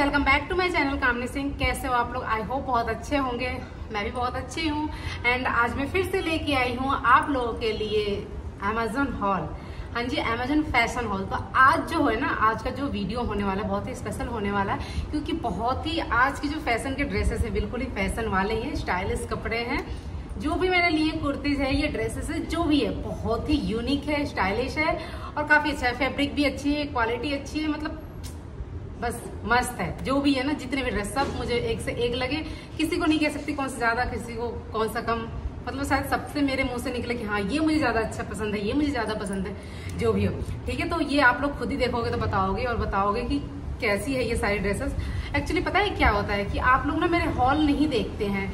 Welcome back to my channel Kamni Singh. कैसे हो आप लोग? आई होप बहुत अच्छे होंगे। मैं भी बहुत अच्छी हूँ। एंड आज मैं फिर से लेके आई हूँ आप लोगों के लिए अमेजन हॉल। हाँ जी, अमेजन फैशन हॉल। तो आज जो है ना, आज का जो वीडियो होने वाला है बहुत ही स्पेशल होने वाला है, क्योंकि बहुत ही आज की जो फैशन के ड्रेसेस है बिल्कुल ही फैशन वाले हैं, स्टाइलिश कपड़े हैं। जो भी मैंने लिए कुर्तीज है, ये ड्रेसेस है, जो भी है बहुत ही यूनिक है, स्टाइलिश है और काफी अच्छा है। फैब्रिक भी अच्छी है, क्वालिटी अच्छी है, मतलब बस मस्त है। जो भी है ना, जितने भी ड्रेस सब मुझे एक से एक लगे। किसी को नहीं कह सकती कौन सा ज्यादा, किसी को कौन सा कम, मतलब शायद सबसे मेरे मुंह से निकले कि हाँ ये मुझे ज्यादा अच्छा पसंद है, ये मुझे ज्यादा पसंद है, जो भी हो। ठीक है, तो ये आप लोग खुद ही देखोगे तो बताओगे और बताओगे कि कैसी है ये सारी ड्रेसेस। एक्चुअली पता है क्या होता है कि आप लोग ना मेरे हॉल नहीं देखते हैं।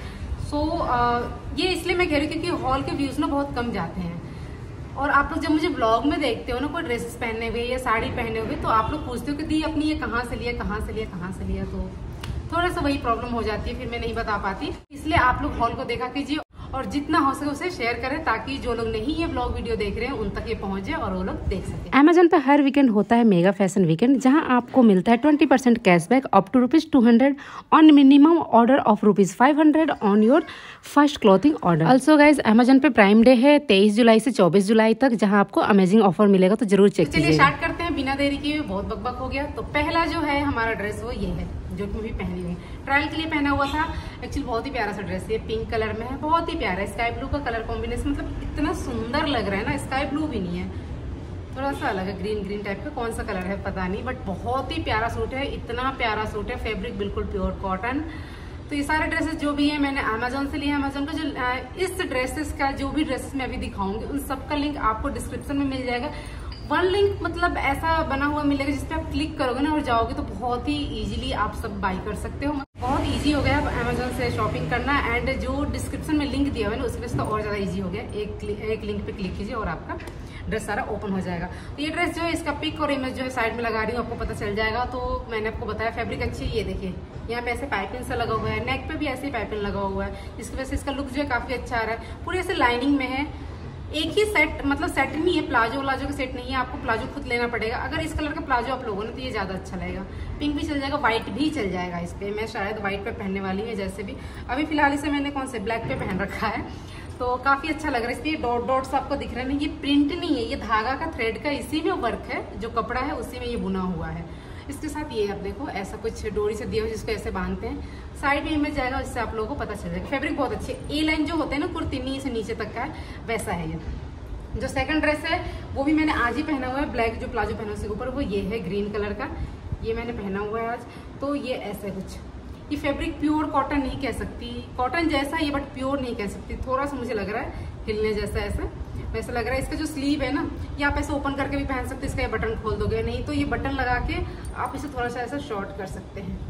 ये इसलिए मैं कह रही हूँ क्योंकि हॉल के व्यूज ना बहुत कम जाते हैं। और आप लोग जब मुझे ब्लॉग में देखते हो ना, कोई ड्रेसेस पहने हुए या साड़ी पहने हुए, तो आप लोग पूछते हो कि दी अपनी ये कहाँ से लिया, कहाँ से लिया, कहाँ से लिया। तो थोड़ा सा वही प्रॉब्लम हो जाती है, फिर मैं नहीं बता पाती। इसलिए आप लोग हॉल को देखा कीजिए और जितना हो सके उसे शेयर करें, ताकि जो लोग नहीं ये ब्लॉग वीडियो देख रहे हैं उन तक ये पहुंचे और वो लोग देख सके। अमेजन पर हर वीकेंड होता है मेगा फैशन वीकेंड, जहां आपको मिलता है 20% cashback up to ₹200 on minimum order of ₹500 on your first clothing order. Also guys, Amazon Pay Prime Day है 23 जुलाई से 24 जुलाई तक, जहां आपको अमेजिंग ऑफर मिलेगा, तो जरूर चेक कीजिए। चलिए स्टार्ट करते हैं बिना देरी के, बहुत बकबक हो गया। तो पहला जो है हमारा ड्रेस वो ये है, जो कि मैं भी पहनी हुई, ट्रायल के लिए पहना हुआ था। एक्चुअली बहुत ही प्यारा सा ड्रेस है, पिंक कलर में है, बहुत ही प्यारा है। स्काई ब्लू का कलर कॉम्बिनेशन, मतलब इतना सुंदर लग रहा है ना। स्काई ब्लू भी नहीं है, थोड़ा सा अलग है, ग्रीन ग्रीन टाइप का, कौन सा कलर है पता नहीं, बट बहुत ही प्यारा सूट है, इतना प्यारा सूट है। फैब्रिक बिल्कुल प्योर कॉटन। तो ये सारे ड्रेसेस जो भी है मैंने अमेजोन से लिए। अमेजोन का जो इस ड्रेसेस का जो भी ड्रेसेस मैं अभी दिखाऊंगी उन सबका लिंक आपको डिस्क्रिप्शन में मिल जाएगा। वन लिंक मतलब ऐसा बना हुआ मिलेगा जिसपे आप क्लिक करोगे ना और जाओगे तो बहुत ही इजीली आप सब बाय कर सकते हो। बहुत इजी हो गया अब अमेजोन से शॉपिंग करना। एंड जो डिस्क्रिप्शन में लिंक दिया हुआ है ना, उसकी वजह से तो और ज्यादा इजी हो गया। एक लिंक पे क्लिक कीजिए और आपका ड्रेस सारा ओपन हो जाएगा। तो ये ड्रेस जो है, इसका पिक और इमेज जो है साइड में लगा रही हूँ, आपको पता चल जाएगा। तो मैंने आपको बताया फैब्रिक अच्छी है। ये देखिए यहाँ पे ऐसे पाइपिंग सा लगा हुआ है, नेक पे भी ऐसे ही पाइपिंग लगा हुआ है, जिसकी वजह से इसका लुक जो है काफी अच्छा आ रहा है। पूरे ऐसे लाइनिंग में है। एक ही सेट, मतलब सेट नहीं है, प्लाजो व्लाजो का सेट नहीं है, आपको प्लाजो खुद लेना पड़ेगा। अगर इस कलर का प्लाजो आप लोगों ने तो ये ज्यादा अच्छा लगेगा। पिंक भी चल जाएगा, व्हाइट भी चल जाएगा इस पे। मैं शायद व्हाइट पे पहनने वाली है, जैसे भी अभी फिलहाल इसे मैंने कौन से ब्लैक पे पहन रखा है, तो काफी अच्छा लग रहा है। इसलिए डॉट डॉट्स आपको दिख रहा है ना, ये प्रिंट नहीं है, ये धागा का थ्रेड का इसी में वर्क है, जो कपड़ा है उसी में ये बुना हुआ है। इसके साथ ये आप देखो ऐसा कुछ डोरी से दिया हुआ जिसको ऐसे बांधते हैं। साइड में इमेज जाएगा, इससे आप लोगों को पता चल जाएगा। फैब्रिक बहुत अच्छी है। ए लाइन जो होते हैं ना कुर्ती, नी से नीचे तक का है, वैसा है ये। जो सेकंड ड्रेस है वो भी मैंने आज ही पहना हुआ है। ब्लैक जो प्लाजो पहना उसके ऊपर वो ये है ग्रीन कलर का, ये मैंने पहना हुआ है आज। तो ये ऐसे कुछ, ये फैब्रिक प्योर कॉटन नहीं कह सकती, कॉटन जैसा ये बट प्योर नहीं कह सकती। थोड़ा सा मुझे लग रहा है हिलने जैसा, ऐसा वैसा लग रहा है। इसका जो स्लीव है ना, ये आप ऐसे ओपन करके भी पहन सकते हैं। इसका ये बटन खोल दोगे, नहीं तो ये बटन लगा के आप इसे थोड़ा सा ऐसा शॉर्ट कर सकते हैं।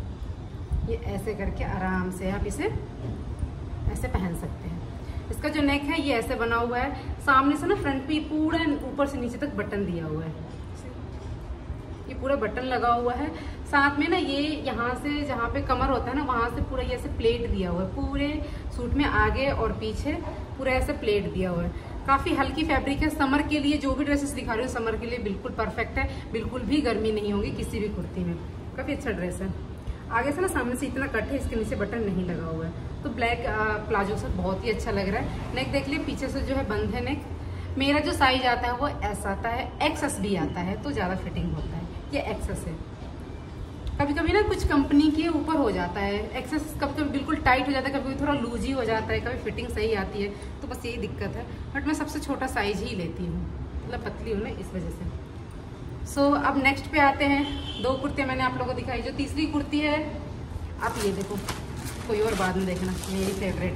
ये ऐसे करके आराम से आप इसे ऐसे पहन सकते हैं। इसका जो नेक है ये ऐसे बना हुआ है, सामने से ना फ्रंट पे पूरा ऊपर से नीचे तक बटन दिया हुआ है। ये पूरा बटन लगा हुआ है। साथ में ना ये यहाँ से जहाँ पे कमर होता है ना, वहां से पूरा ये ऐसे प्लेट दिया हुआ है। पूरे सूट में आगे और पीछे पूरा ऐसे प्लेट दिया हुआ है। काफी हल्की फैब्रिक है। समर के लिए जो भी ड्रेसेस दिखा रही हूँ समर के लिए बिल्कुल परफेक्ट है। बिल्कुल भी गर्मी नहीं होगी किसी भी कुर्ती में। काफी अच्छा ड्रेस है। आगे से ना सामने से इतना कट है, इसके नीचे बटन नहीं लगा हुआ है। तो ब्लैक प्लाजो से बहुत ही अच्छा लग रहा है। नेक देख लिया, पीछे से जो है बंद है नेक। मेरा जो साइज आता है वो ऐसा आता है, एक्सएस भी आता है, तो ज्यादा फिटिंग होता है। ये एक्सएस है। कभी कभी ना कुछ कंपनी के ऊपर हो जाता है एक्सेस, कभी कभी बिल्कुल टाइट हो जाता है, कभी कभी थोड़ा लूज ही हो जाता है, कभी फिटिंग सही आती है। तो बस यही दिक्कत है। बट मैं सबसे छोटा साइज ही लेती हूँ, मतलब पतली हूँ ना इस वजह से। अब नेक्स्ट पे आते हैं। दो कुर्तियाँ मैंने आप लोगों को दिखाई। जो तीसरी कुर्ती है, आप ये देखो, कोई और बाद में देखना, मेरी फेवरेट।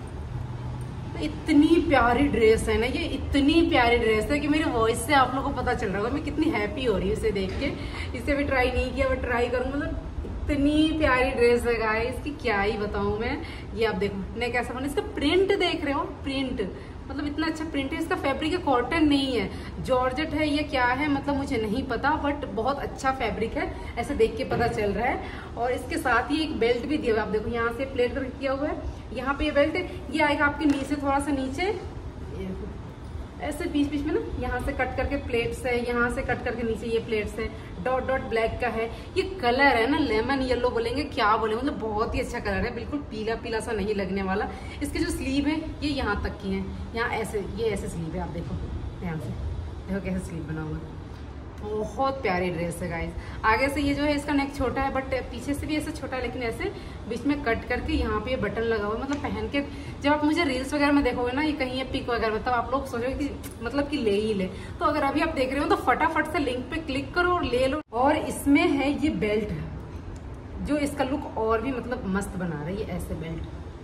इतनी प्यारी ड्रेस है ना ये, इतनी प्यारी ड्रेस है कि मेरी वॉइस से आप लोगों को पता चल रहा होगा मैं कितनी हैप्पी हो रही हूँ इसे देख के। इसे भी ट्राई नहीं किया, बट ट्राई करूँ। मतलब इतनी प्यारी ड्रेस है गाइस, इसकी क्या ही बताऊं मैं। ये आप देखो नेक ऐसा बना, इसका प्रिंट देख रहे हो, प्रिंट मतलब इतना अच्छा प्रिंट है। इसका फैब्रिक है, कॉटन नहीं है, जॉर्जेट है, ये क्या है मतलब मुझे नहीं पता, बट बहुत अच्छा फैब्रिक है, ऐसे देख के पता चल रहा है। और इसके साथ ही एक बेल्ट भी दिया हुआ है। आप देखो यहाँ से प्लेट करके किया हुआ है, यहाँ पे ये बेल्ट है, ये आएगा आपके नीचे थोड़ा सा नीचे, ऐसे बीच बीच में ना यहाँ से कट करके प्लेट्स है, यहाँ से कट करके नीचे ये प्लेट्स है, डॉट डॉट ब्लैक का है। ये कलर है ना लेमन येलो बोलेंगे क्या बोलेंगे, मतलब बहुत ही अच्छा कलर है, बिल्कुल पीला पीला सा नहीं लगने वाला। इसकी जो स्लीव है ये यहाँ तक की है, यहाँ ऐसे ये ऐसे स्लीव है, आप देखो ध्यान से, देखो कैसे स्लीव बना हुआ है। बहुत प्यारी ड्रेस है गाइस। आगे से ये जो है इसका नेक छोटा है, बट पीछे से भी ऐसे छोटा है, लेकिन ऐसे बीच में कट करके यहाँ पे ये बटन लगा हुआ है। मतलब पहन के जब आप मुझे रील्स वगैरह में देखोगे ना, ये कहीं पिक वगैरह में, तब आप लोग सोचोगे कि मतलब कि ले ही ले। तो अगर अभी आप देख रहे हो तो फटाफट से लिंक पे क्लिक करो और ले लो। और इसमें है ये बेल्ट जो इसका लुक और भी मतलब मस्त बना रहा है। ये ऐसे बेल्ट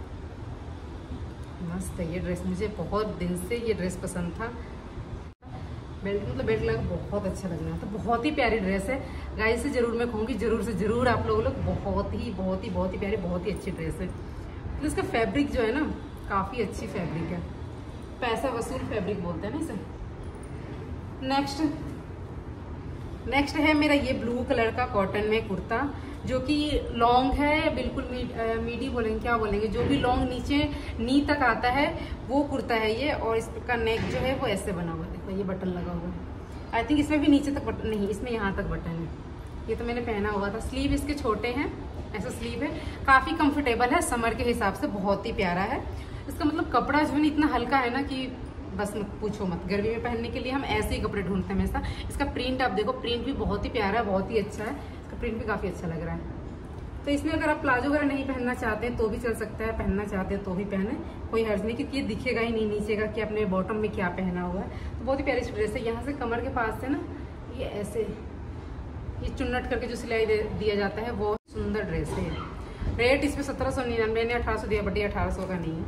मस्त है। ये ड्रेस मुझे बहुत दिन से ये ड्रेस पसंद था। बेल्ट मतलब बेल्ट लगा बहुत अच्छा लग रहा था। बहुत ही प्यारी ड्रेस है गाइस, से जरूर मैं कहूँगी जरूर से जरूर आप लोग बहुत ही प्यारी, बहुत ही अच्छी ड्रेस है। तो इसका फैब्रिक जो है ना काफी अच्छी फैब्रिक है, पैसा वसूल फैब्रिक बोलते हैं ना इसे। नेक्स्ट है मेरा ये ब्लू कलर का कॉटन में कुर्ता, जो कि लॉन्ग है, बिल्कुल मीडी बोलेंगे क्या बोलेंगे, जो भी लॉन्ग नीचे नी तक आता है वो कुर्ता है ये। और इसका नेक जो है वो ऐसे बना हुआ है, देखो ये बटन लगा हुआ है। आई थिंक इसमें भी नीचे तक बटन नहीं, इसमें यहाँ तक बटन है। ये तो मैंने पहना हुआ था। स्लीव इसके छोटे हैं, ऐसा स्लीव है, काफी कंफर्टेबल है, समर के हिसाब से बहुत ही प्यारा है। इसका मतलब कपड़ा जो है ना इतना हल्का है ना कि बस मत पूछो मत। गर्मी में पहनने के लिए हम ऐसे ही कपड़े ढूंढते हैं हमेशा। इसका प्रिंट आप देखो, प्रिंट भी बहुत ही प्यारा है, बहुत ही अच्छा है। इसका प्रिंट भी काफी अच्छा लग रहा है। तो इसमें अगर आप प्लाजो वगैरह नहीं पहनना चाहते हैं तो भी चल सकता है, पहनना चाहते हैं तो भी पहने, कोई हर्ज नहीं, क्योंकि ये दिखेगा ही नहीं नीचे का कि अपने बॉटम में क्या पहना हुआ है। तो बहुत ही प्यारी ड्रेस है। यहाँ से कमर के पास से ना ये ऐसे ये चुन्नट करके जो सिलाई दिया जाता है वो सुंदर ड्रेस है। रेट इसमें 1799 ने 1800 दिया, बट ये 1800 का नहीं है।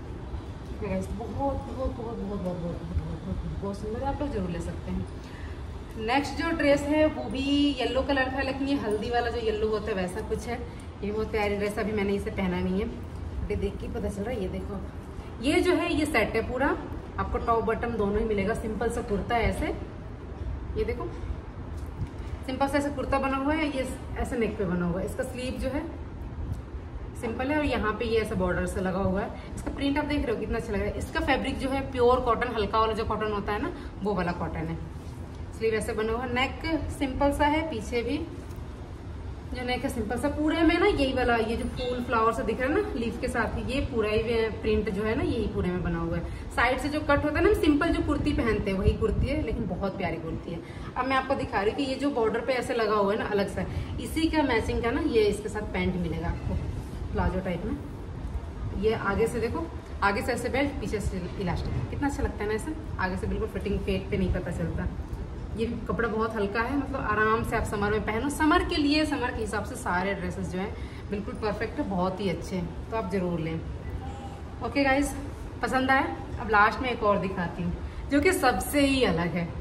बहुत सुंदर है, आप लोग जरूर ले सकते हैं। नेक्स्ट जो ड्रेस है वो भी येलो कलर का है, लेकिन ये हल्दी वाला जो येलो होता है वैसा कुछ है। ये बहुत प्यारी ड्रेस, अभी मैंने इसे पहना नहीं है, ये देख के पता चल रहा है। ये देखो ये जो है ये सेट है पूरा, आपको टॉप बटन दोनों ही मिलेगा। सिंपल सा कुर्ता है ऐसे, ये देखो सिंपल सा ऐसे कुर्ता बना हुआ है, ये ऐसे नेक पे बना हुआ है। इसका स्लीव जो है सिंपल है और यहाँ पे ये ऐसा बॉर्डर से लगा हुआ है। इसका प्रिंट आप देख रहे हो कितना अच्छा लग रहा है। इसका फैब्रिक जो है प्योर कॉटन, हल्का वाला जो कॉटन होता है ना वो वाला कॉटन है। स्लीव ऐसे बना हुआ है, नेक सिंपल सा है, पीछे भी जो नेक है सिंपल सा। पूरे में ना यही वाला ये जो फूल फ्लावर से दिख रहा है ना लीफ के साथ ही, ये पूरा ही प्रिंट जो है ना यही पूरे में बना हुआ है। साइड से जो कट होता है ना, सिंपल जो कुर्ती पहनते हैं वही कुर्ती है, लेकिन बहुत प्यारी कुर्ती है। अब मैं आपको दिखा रही हूँ कि ये जो बॉर्डर पे ऐसे लगा हुआ है ना अलग सा, इसी का मैचिंग का ना ये इसके साथ पैंट मिलेगा आपको प्लाजो टाइप में। ये आगे से देखो, आगे से ऐसे बेल्ट, पीछे से इलास्टिक, कितना अच्छा लगता है ना ऐसे। आगे से बिल्कुल फिटिंग पेट पे नहीं पता चलता। ये भी कपड़ा बहुत हल्का है, मतलब आराम से आप समर में पहनो। समर के लिए, समर के हिसाब से सारे ड्रेसेस जो हैं बिल्कुल परफेक्ट है, बहुत ही अच्छे हैं, तो आप जरूर लें। ओके गाइज, पसंद आया। अब लास्ट में एक और दिखाती हूँ जो कि सबसे ही अलग है।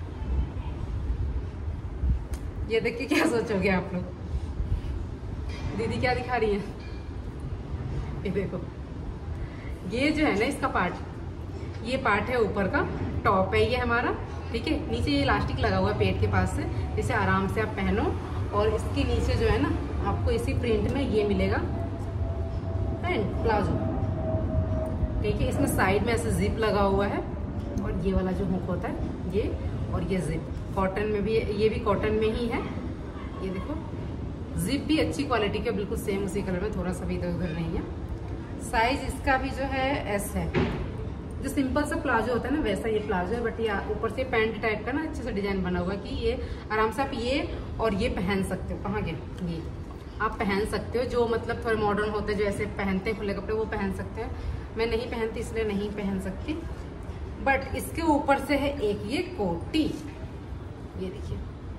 ये देख के क्या सोचोगे आप लोग, दीदी क्या दिखा रही है? ये देखो, ये जो है ना इसका पार्ट, ये पार्ट है ऊपर का, टॉप है ये हमारा, ठीक है। नीचे ये इलास्टिक लगा हुआ है पेट के पास से, इसे आराम से आप पहनो। और इसके नीचे जो है ना आपको इसी प्रिंट में ये मिलेगा पैंट प्लाजो, ठीक है। इसमें साइड में ऐसे जिप लगा हुआ है और ये वाला जो हुक होता है ये, और ये जिप कॉटन में भी, ये भी कॉटन में ही है। ये देखो जिप भी अच्छी क्वालिटी के, बिल्कुल सेम उसी कलर में, थोड़ा सा भी इधर उधर नहीं है। साइज इसका भी जो है एस है। जो सिंपल सा प्लाजो होता है ना वैसा ये प्लाजो है, बट ये ऊपर से पैंट टाइप का ना अच्छे से डिजाइन बना हुआ है कि ये आराम से आप ये और ये पहन सकते हो। कहाँ गए ये, आप पहन सकते हो। जो मतलब थोड़े मॉडर्न होते हैं, जो ऐसे पहनते हैं खुले कपड़े, वो पहन सकते हैं। मैं नहीं पहनती इसलिए नहीं पहन सकती। बट इसके ऊपर से है एक ये कोटी, ये देखिए,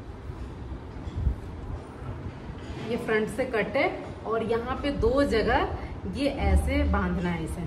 ये फ्रंट से कट है और यहाँ पे 2 जगह ये ऐसे बांधना है इसे,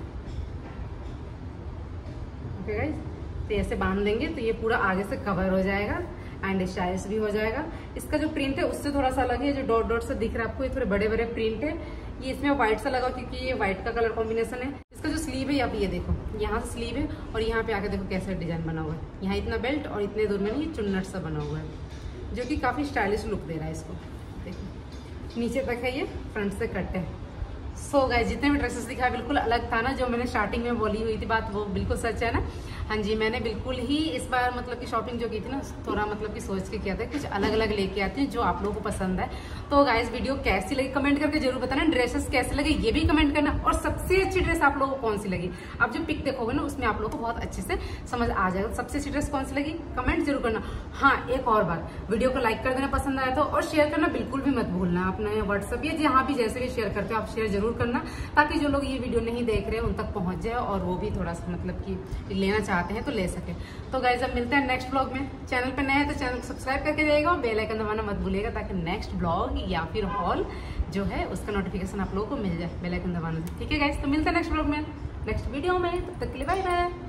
ओके गाइस। तो ऐसे बांध देंगे तो ये पूरा आगे से कवर हो जाएगा एंड स्टाइलिश भी हो जाएगा। इसका जो प्रिंट है उससे थोड़ा सा अलग है, जो डॉट डॉट से दिख रहा है आपको, ये थोड़े बड़े बड़े प्रिंट है। ये इसमें व्हाइट सा लगा क्योंकि ये व्हाइट का कलर कॉम्बिनेशन है। इसका जो स्लीव है, आप ये देखो, यहाँ से स्लीव है और यहाँ पे आके देखो कैसे डिजाइन बना हुआ है। यहाँ इतना बेल्ट और इतने दूर में ये चुन्नट सा बना हुआ है, जो कि काफी स्टाइलिश लुक दे रहा है इसको। देखो नीचे तक है, ये फ्रंट से कट है। सो गाइस, जितने भी ड्रेसेस दिखाया बिल्कुल अलग था ना, जो मैंने स्टार्टिंग में बोली हुई थी बात, वो बिल्कुल सच है ना। हाँ जी, मैंने बिल्कुल ही इस बार मतलब की शॉपिंग जो की थी ना, थोड़ा मतलब की सोच के किया था, कुछ अलग अलग लेके आती हूँ जो आप लोगों को पसंद है। तो गाइस वीडियो कैसी लगी कमेंट करके जरूर बताना, ड्रेसेस कैसे लगे ये भी कमेंट करना, और सबसे अच्छी ड्रेस आप लोगों को कौन सी लगी। आप जो पिक देखोगे ना उसमें आप लोगों को बहुत अच्छे से समझ आ जाएगा सबसे अच्छी ड्रेस कौन सी लगी, कमेंट जरूर करना। हाँ, एक और बात, वीडियो को लाइक कर देना पसंद आया तो, और शेयर करना बिल्कुल भी मत भूलना। अपने व्हाट्सएप या जहाँ भी जैसे भी शेयर करते हो आप शेयर जरूर करना, ताकि जो लोग ये वीडियो नहीं देख रहे हैं उन तक पहुंच जाए और वो भी थोड़ा सा मतलब कि लेना चाहते हैं तो ले सके। तो गाइस अब मिलते हैं नेक्स्ट ब्लॉग में। चैनल पे नए हैं तो चैनल को सब्सक्राइब करके जाइएगा और बेल आइकन दबाना मत भूलिएगा, ताकि नेक्स्ट ब्लॉग या फिर हॉल जो है उसका नोटिफिकेशन आप लोगों को मिल जाए बेल आइकन दबाने से। ठीक है गाइस, तो मिलते हैं नेक्स्ट ब्लॉग में, नेक्स्ट वीडियो में। तब तक के लिए बाय बाय।